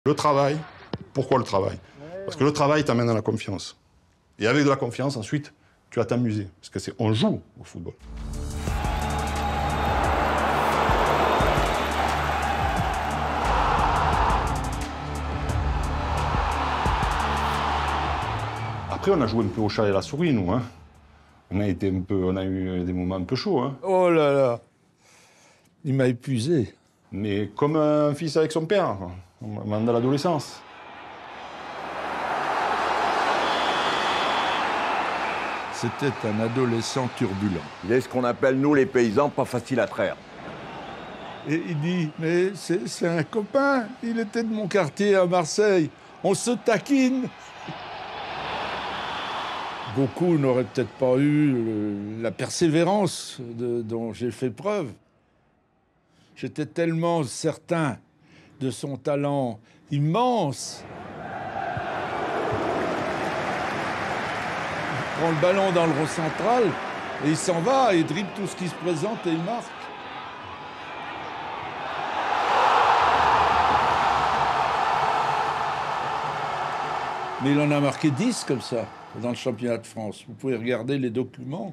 Le travail, pourquoi le travail? Parce que le travail t'amène à la confiance. Et avec de la confiance, ensuite, tu vas t'amuser. Parce que on joue au football. Après, on a joué un peu au chat et à la souris, nous. Hein. On a eu des moments un peu chauds. Hein. Oh là là, il m'a épuisé. Mais comme un fils avec son père, quoi. Au moment de l'adolescence. C'était un adolescent turbulent. Il est ce qu'on appelle, nous les paysans, pas facile à traire. Et il dit, mais c'est un copain, il était de mon quartier à Marseille, on se taquine. Beaucoup n'auraient peut-être pas eu la persévérance dont j'ai fait preuve. J'étais tellement certain de son talent immense. Il prend le ballon dans le rond central et il s'en va, il dribble tout ce qui se présente et il marque. Mais il en a marqué 10 comme ça, dans le championnat de France. Vous pouvez regarder les documents.